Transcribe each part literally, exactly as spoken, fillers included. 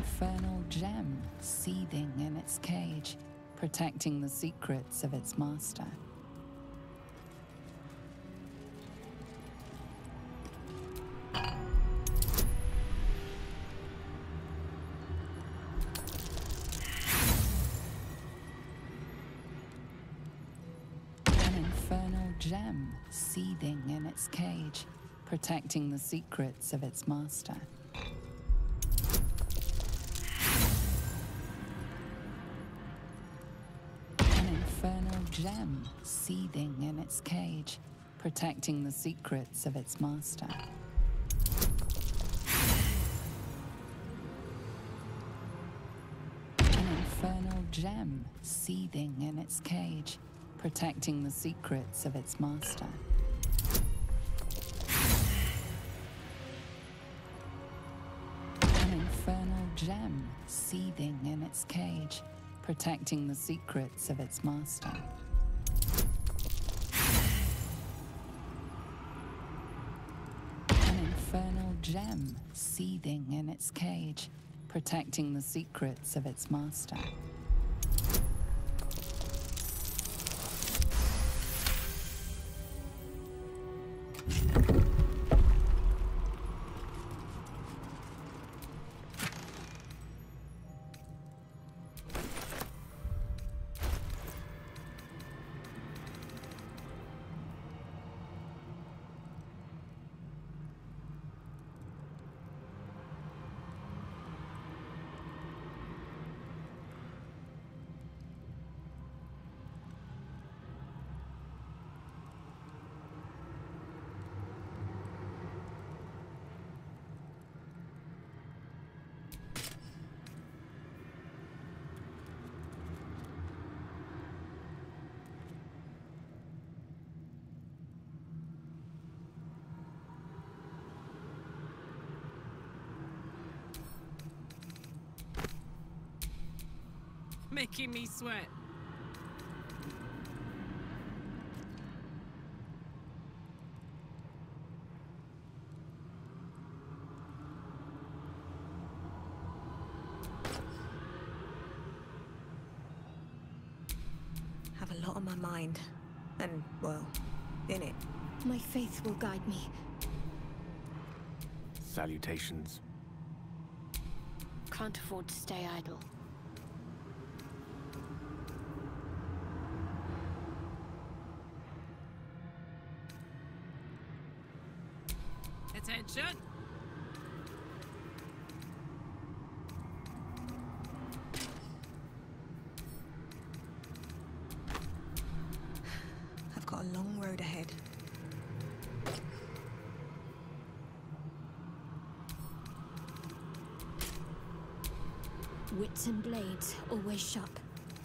infernal gem seething in its cage, protecting the secrets of its master. Gem seething in its cage, protecting the secrets of its master. An infernal gem seething in its cage, protecting the secrets of its master. An infernal gem seething in its cage, protecting the secrets of its master. An infernal gem seething in its cage, protecting the secrets of its master. An infernal gem seething in its cage, protecting the secrets of its master. Making me sweat. Have a lot on my mind. And, well, in it. My faith will guide me. Salutations. Can't afford to stay idle. Attention! I've got a long road ahead. Wits and blades, always sharp.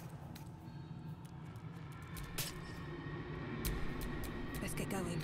Let's get going.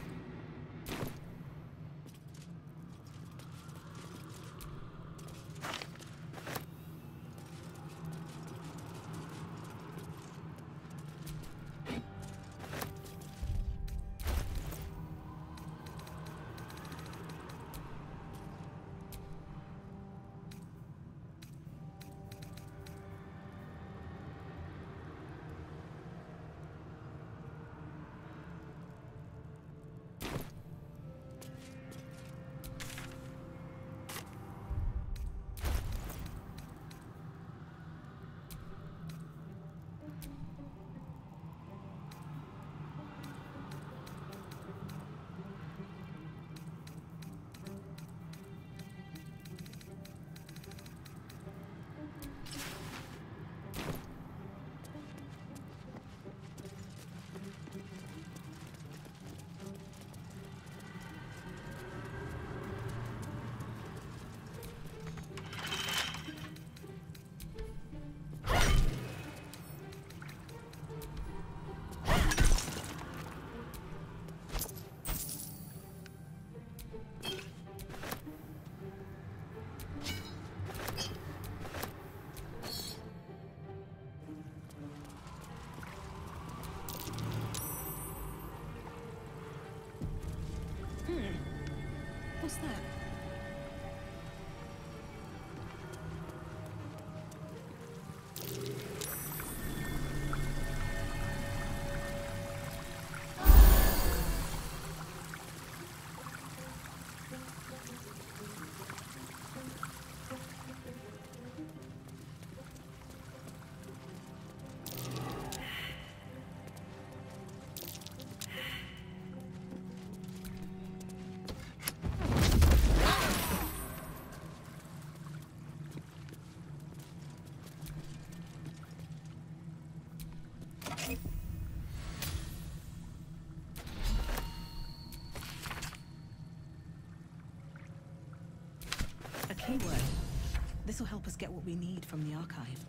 Keyword. This will help us get what we need from the archive.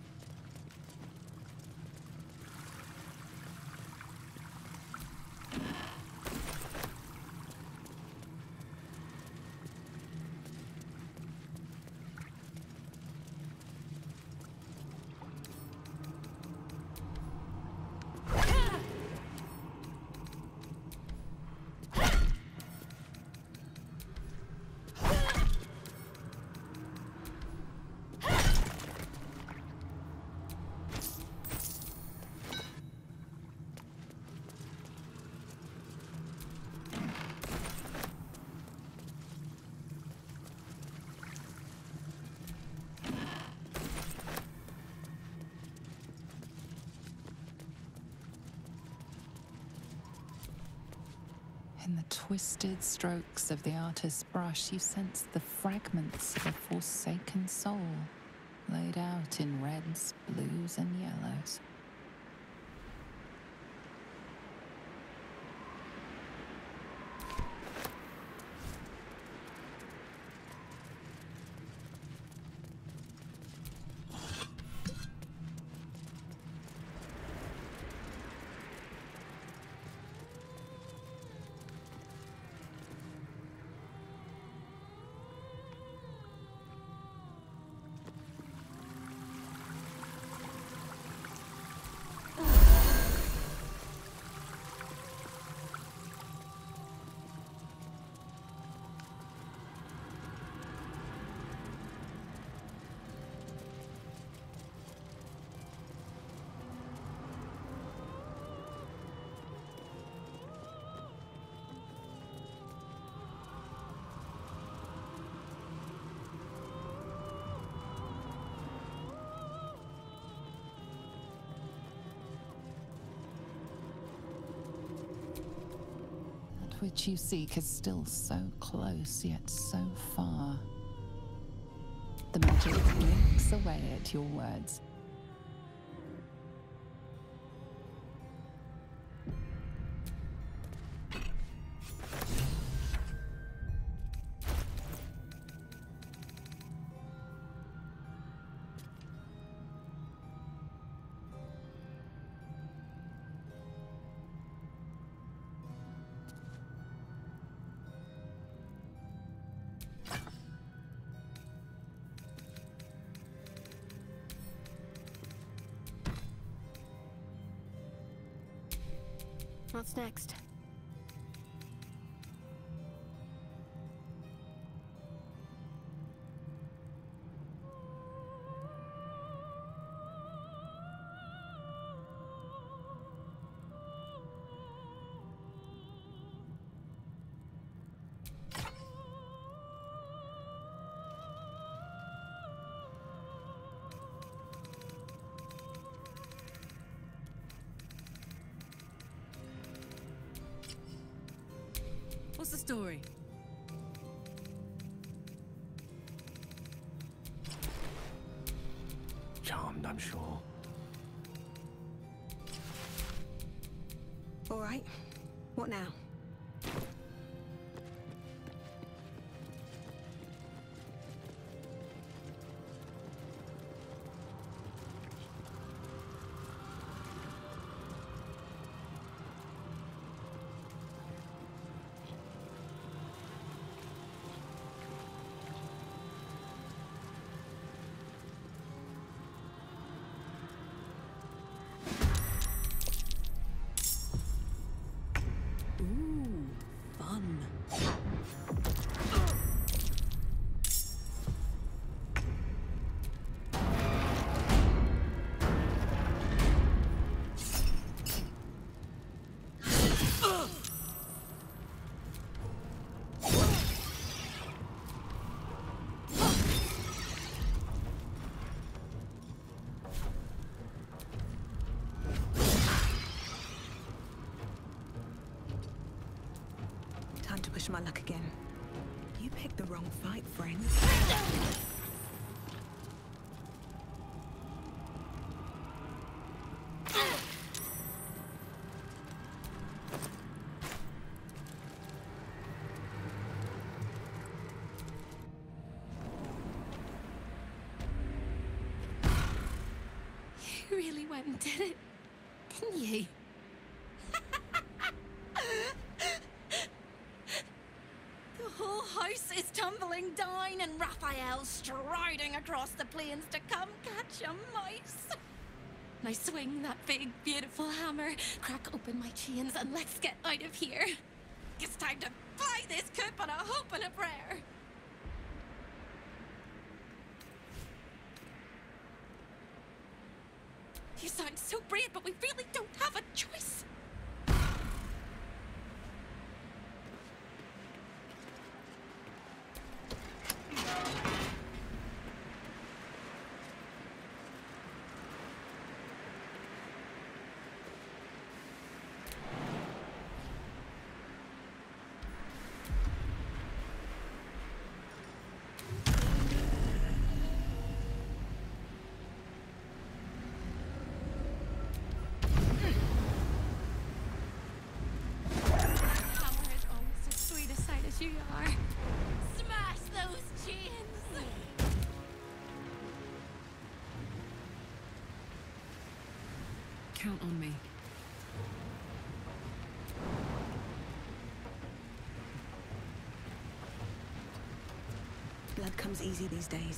In the twisted strokes of the artist's brush, you sense the fragments of a forsaken soul, laid out in reds, blues, and yellows. Which you seek is still so close, yet so far. The magic blinks away at your words. What's next? What's the story? Charmed, I'm sure. All right. What now? Ooh, fun. Time to push my luck again. You picked the wrong fight, friend. went and did it, didn't you? The whole house is tumbling down and Raphael's striding across the plains to come catch a mouse. Now swing that big, beautiful hammer, crack open my chains, and let's get out of here. It's time to fly this coop on a hope and a prayer. You sound so brave, but we really don't have a choice. You are. Smash those chains! Count on me. Blood comes easy these days.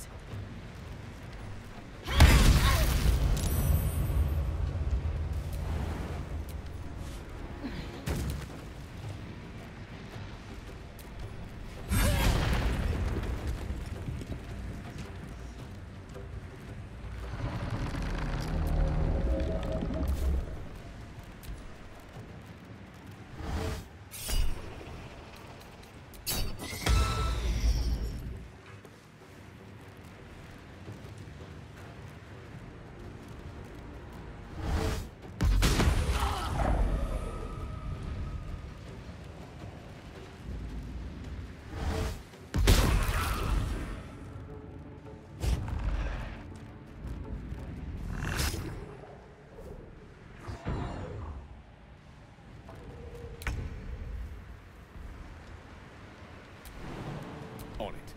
On it.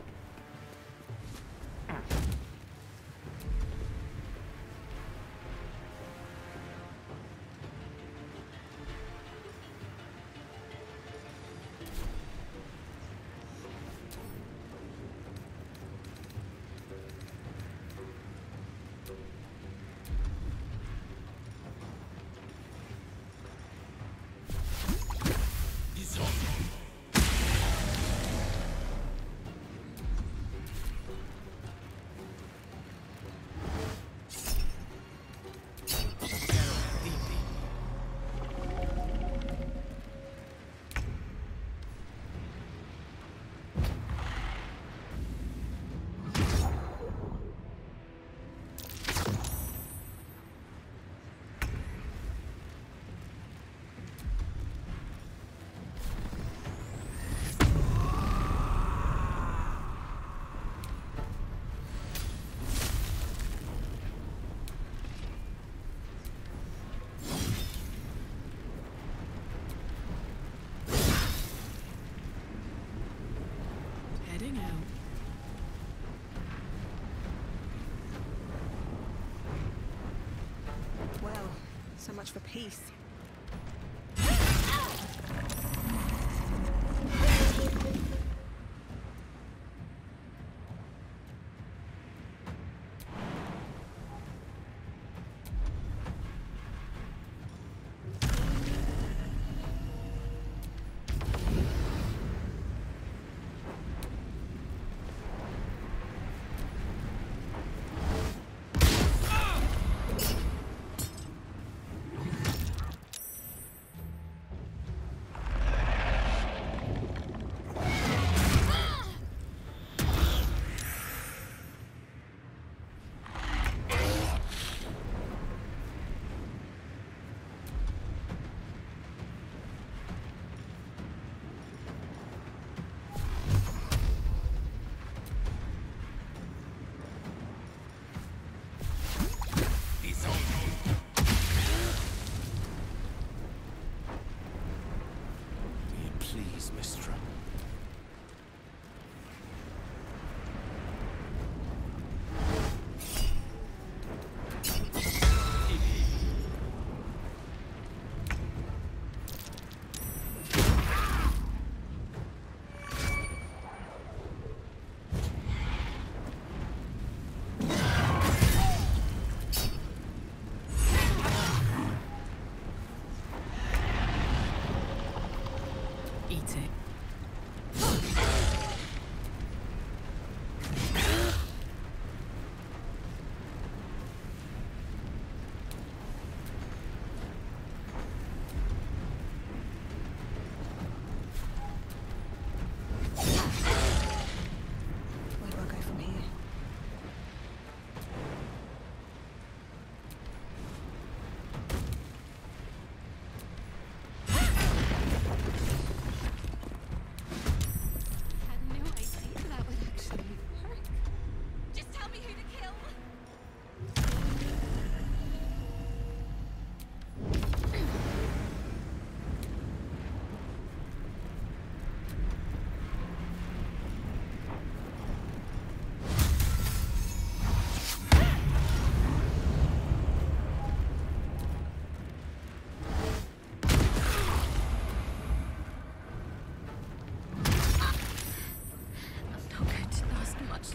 Heading out. Well, so much for peace.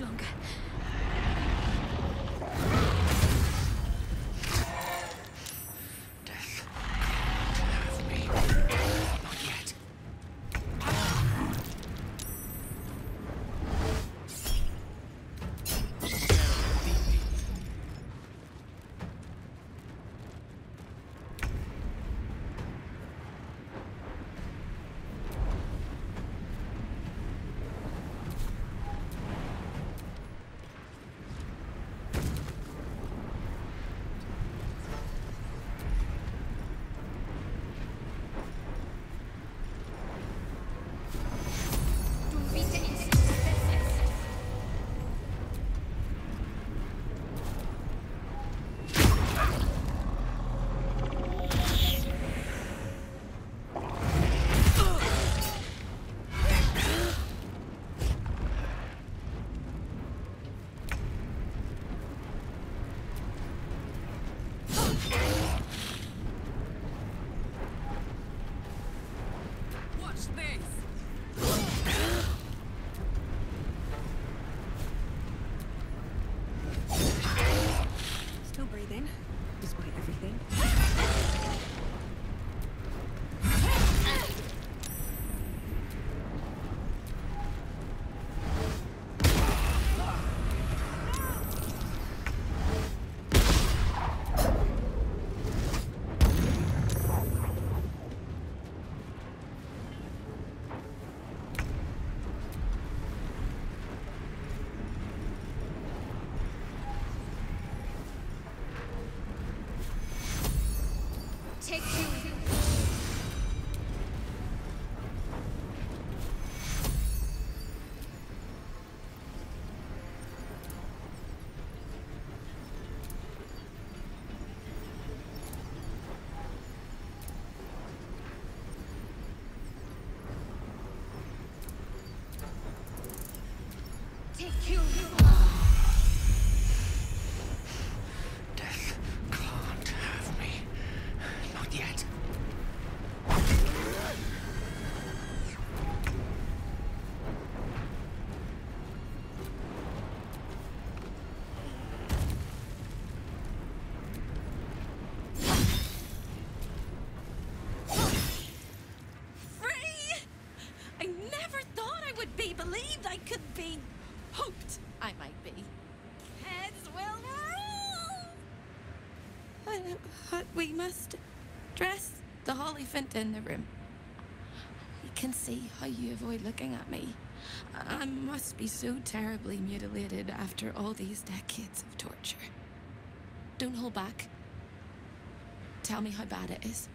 longer. Death can't have me. Not yet. Still breathing, despite everything. Take you. Take you. Death can't have me. Not yet. Free! I never thought I would be believed. I could be hoped I might be. Heads will roll! Uh, But we must dress the Hollyphant in the room. I can see how you avoid looking at me. I must be so terribly mutilated after all these decades of torture. Don't hold back. Tell me how bad it is.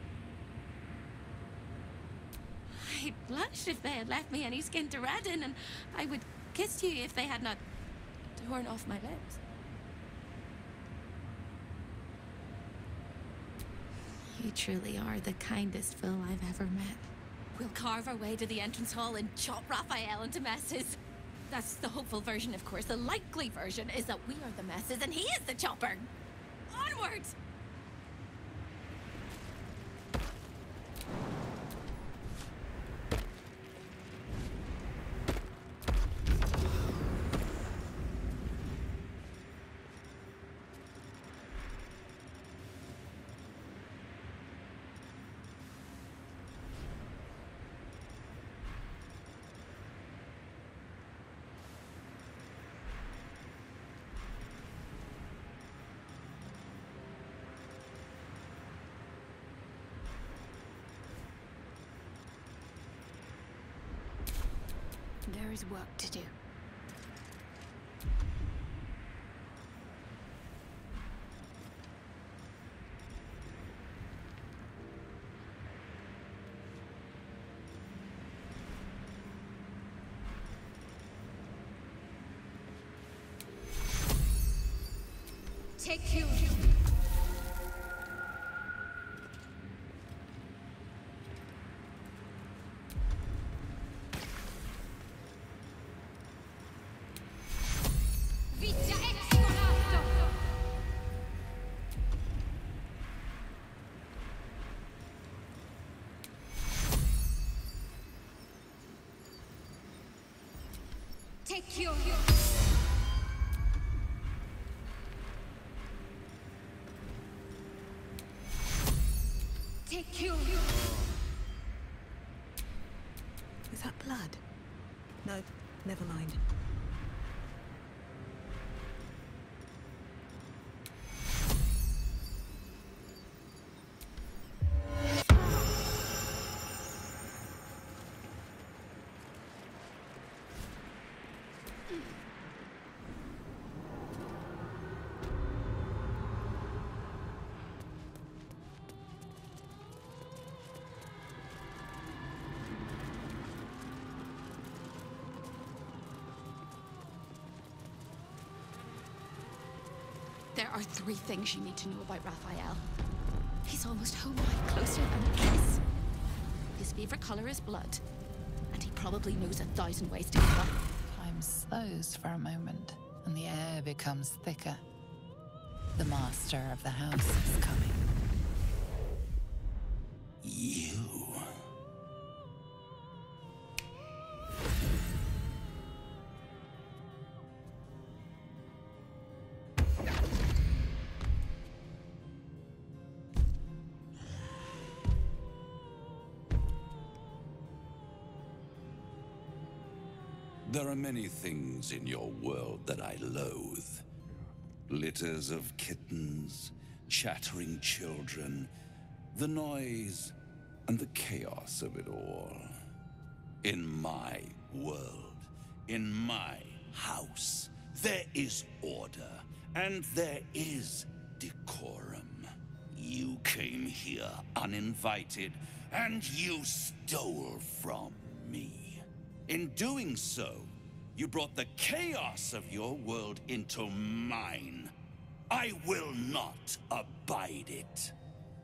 I'd blush if they had left me any skin to redden, and I would kiss you if they had not torn off my lips. You truly are the kindest fool I've ever met. We'll carve our way to the entrance hall and chop Raphael into messes. That's the hopeful version, of course. The likely version is that we are the messes and he is the chopper. Onwards! There is work to do. Take you. Vita exconato. Take you. Nope, never mind. There are three things you need to know about Raphael. He's almost home-like, closer than a kiss. His favorite color is blood, and he probably knows a thousand ways to give up. Time slows for a moment, and the air becomes thicker. The master of the house is coming. You. There are many things in your world that I loathe. Litters of kittens, chattering children, the noise and the chaos of it all. In my world, in my house, there is order and there is decorum. You came here uninvited and you stole from me. In doing so, you brought the chaos of your world into mine. I will not abide it.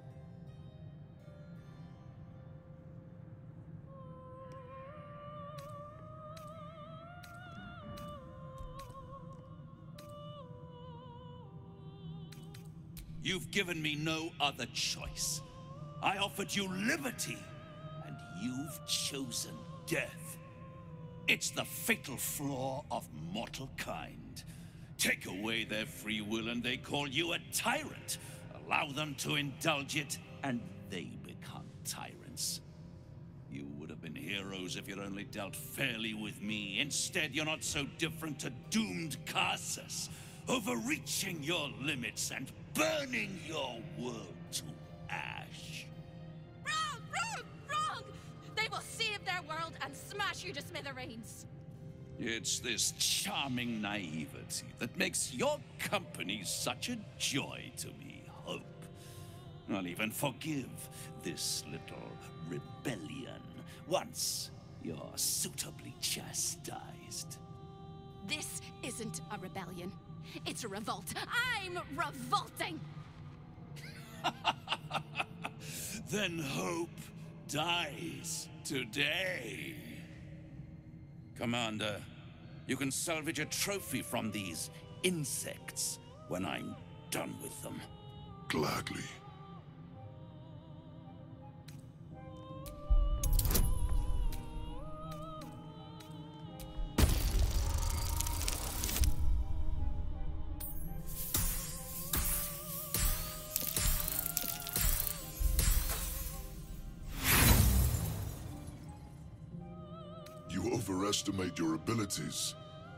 You've given me no other choice. I offered you liberty, and you've chosen death. It's the fatal flaw of mortal kind. Take away their free will and they call you a tyrant. Allow them to indulge it and they become tyrants. You would have been heroes if you'd only dealt fairly with me. Instead, you're not so different to doomed Carsus, overreaching your limits and burning your world to ash. Wrong! Wrong! Wrong! They will save their world and smash you to smithereens. It's this charming naivety that makes your company such a joy to me, Hope. I'll even forgive this little rebellion once you're suitably chastised. This isn't a rebellion. It's a revolt. I'm revolting! Then Hope dies today. Commander, you can salvage a trophy from these insects when I'm done with them. Gladly. You overestimate your abilities.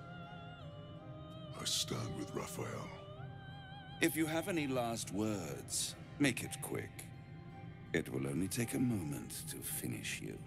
I stand with Raphael. If you have any last words, make it quick. It will only take a moment to finish you.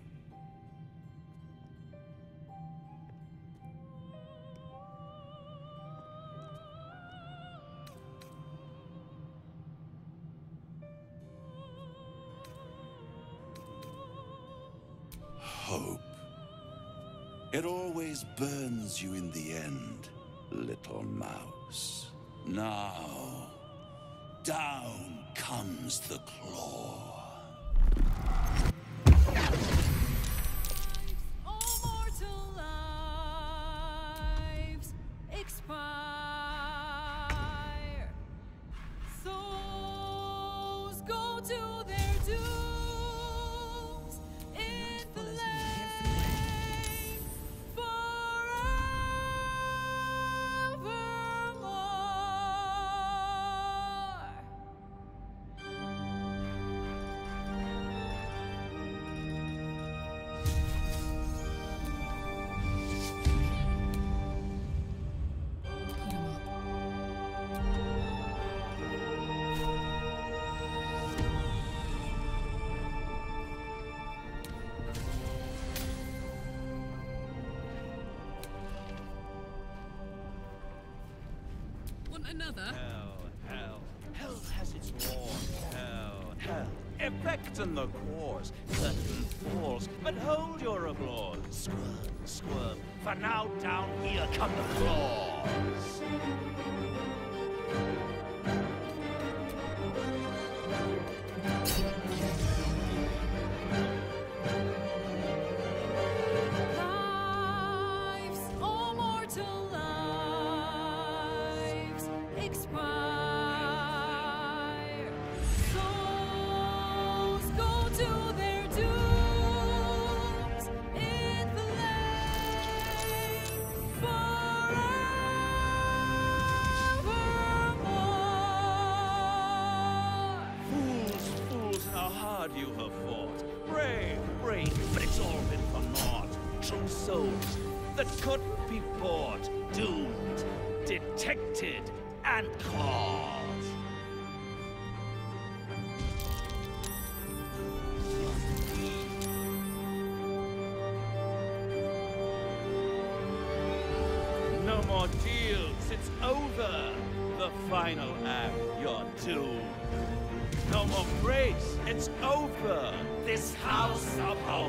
Hope. It always burns you in the end, little mouse. Now, down comes the claw. All mortal lives expire. Souls go to their dooms in the follows me flame forevermore. want another? Hell, hell, hell has its roar. Hell, hell, effect in the cause. Curtain falls, but hold your applause. Squirm, squirm, for now down here come the claws. Lives, all mortal lives, expire. Souls go to their dooms in flame forevermore. Fools, fools, how hard you have fought. Brave, brave, but it's all been for naught. True souls that couldn't be bought. Doomed, detected, and caught. No more deals, it's over. The final act, you're doomed. No more grace, it's over. This house of hope.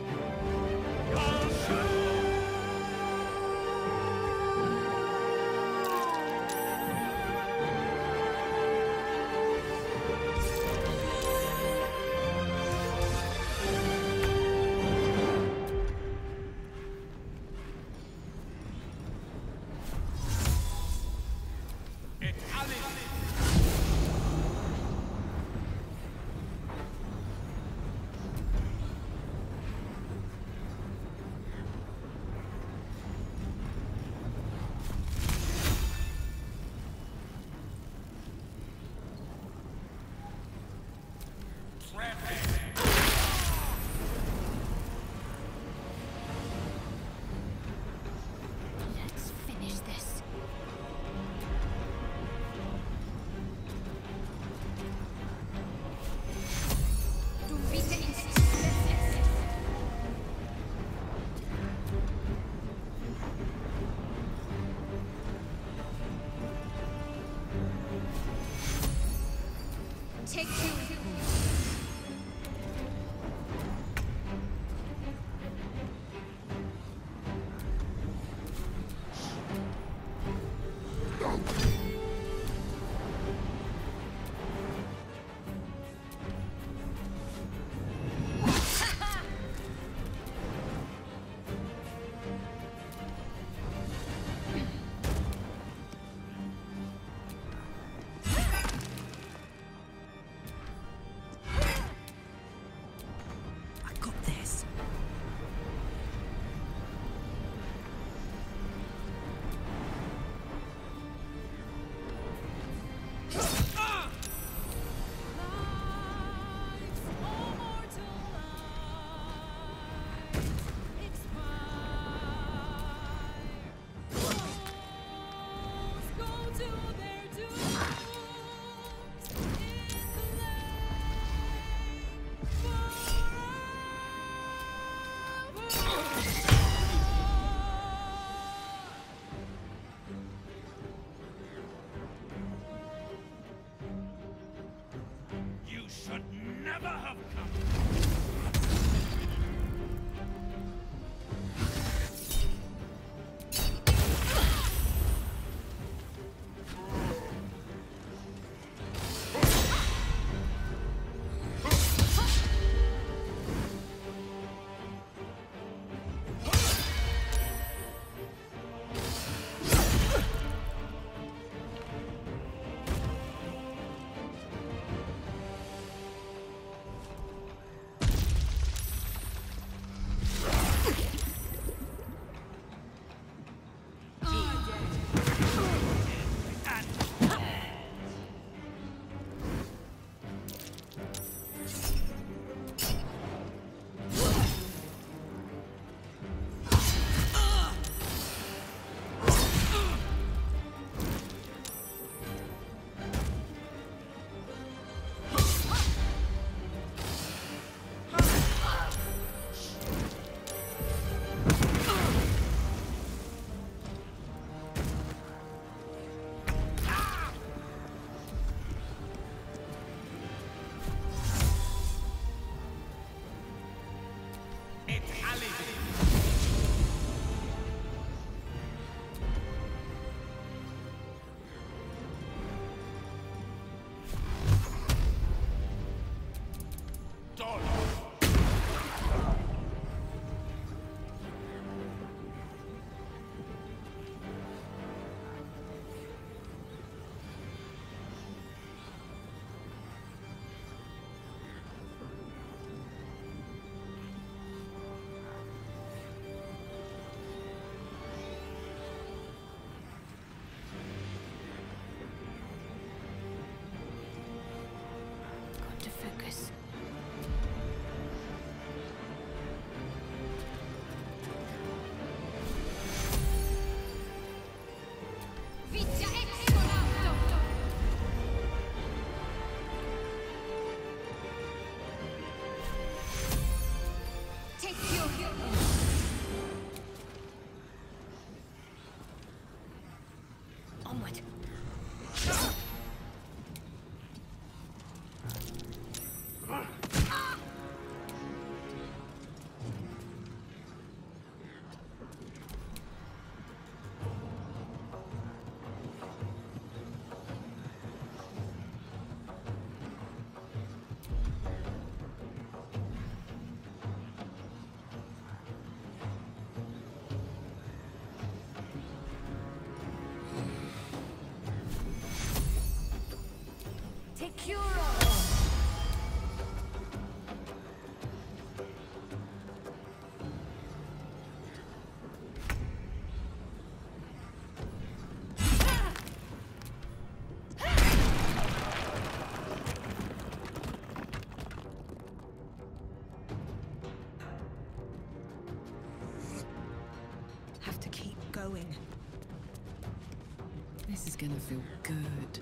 Baldur! Let's finish this. Du bitte ins Take two. I got this. Lives, all mortal lives, expire. Souls go to their dooms in flame You should never have come. Onward. Have to keep going. This is gonna feel good.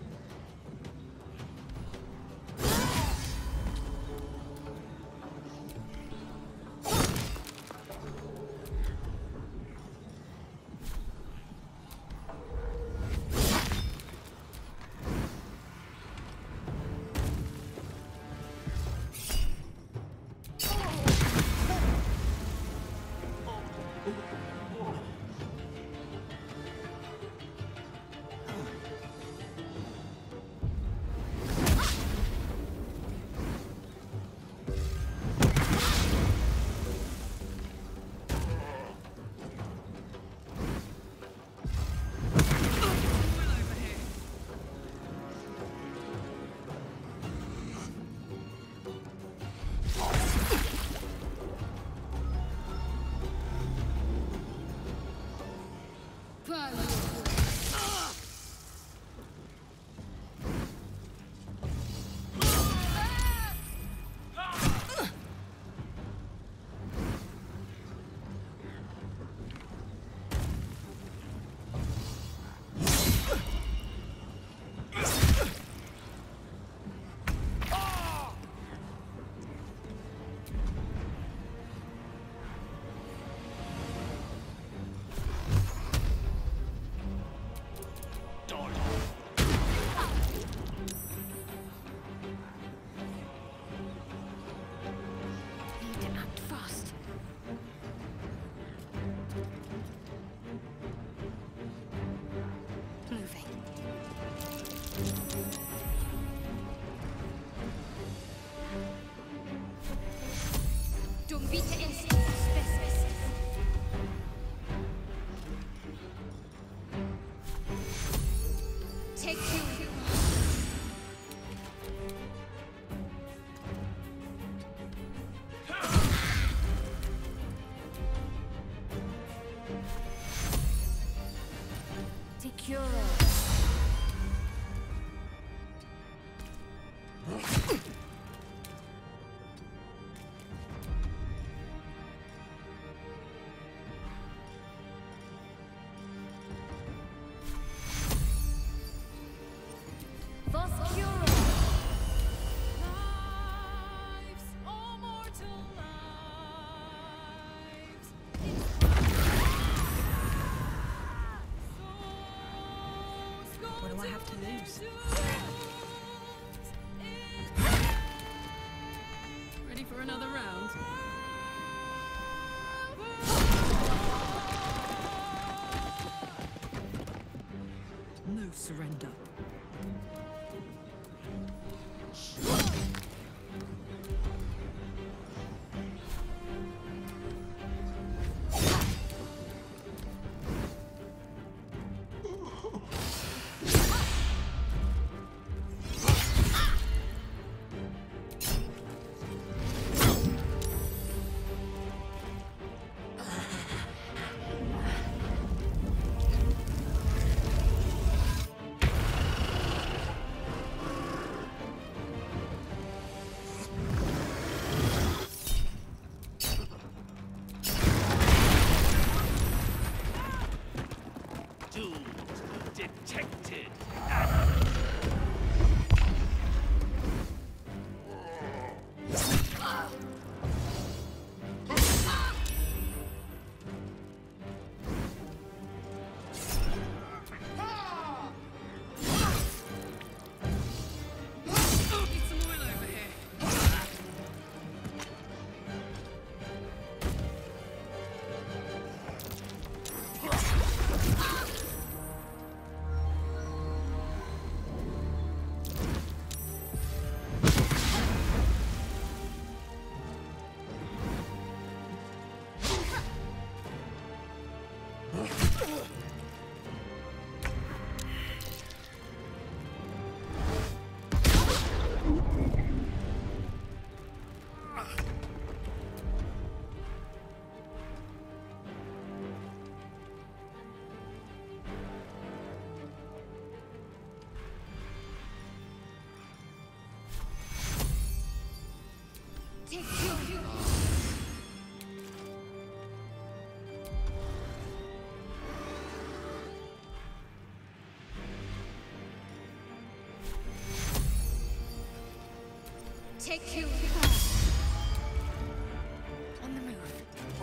I have to lose. Ready for another round? No surrender. Detected. Take you. On the move.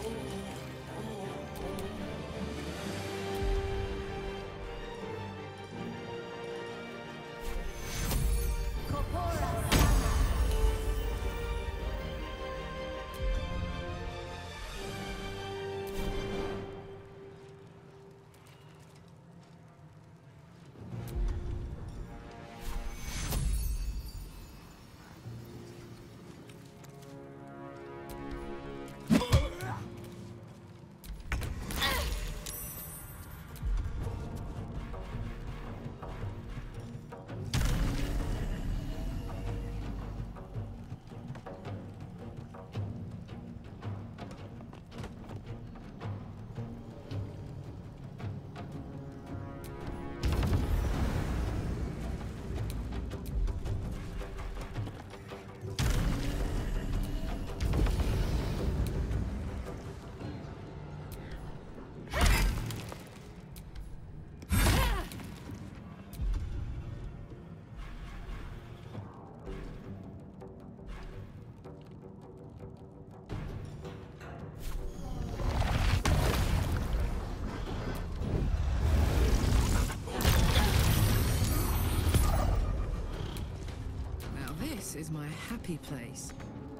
This is my happy place.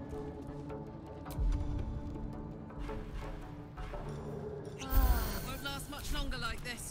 Won't last much longer like this.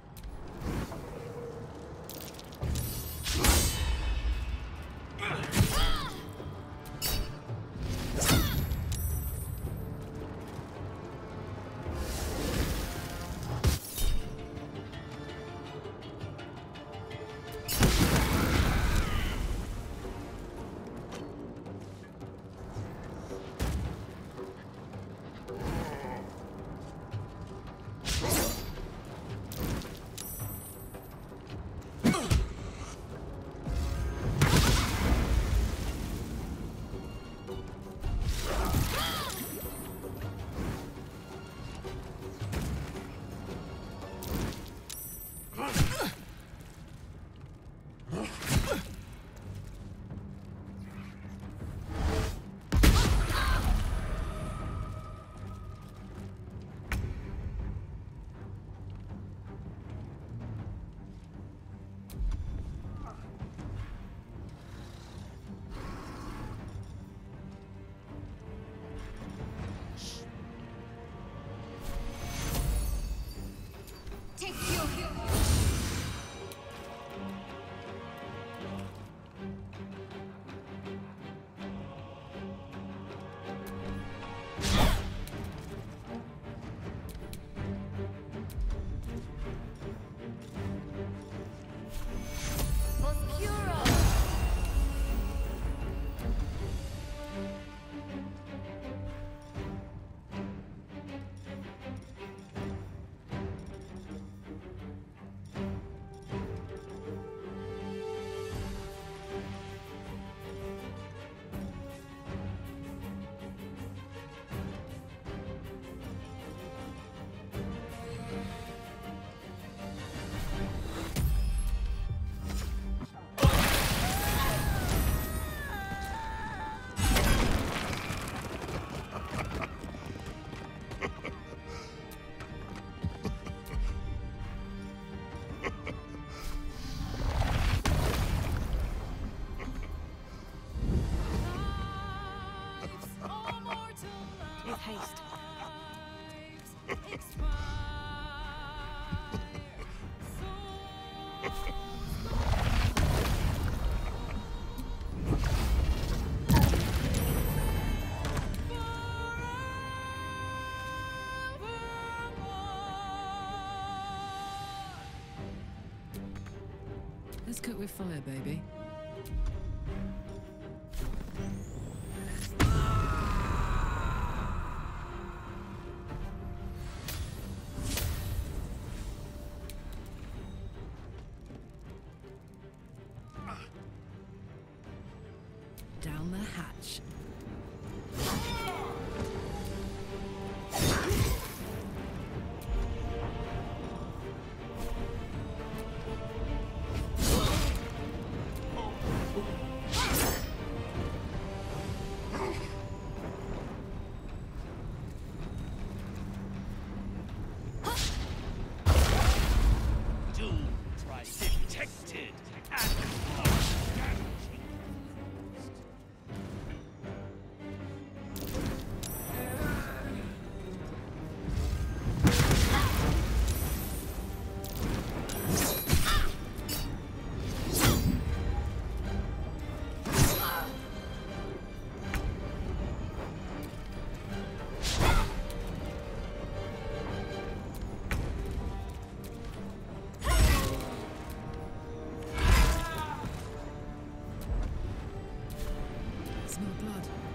Haste. Let's cook with fire, baby. Down the hatch. ally detected and lost and Smell blood.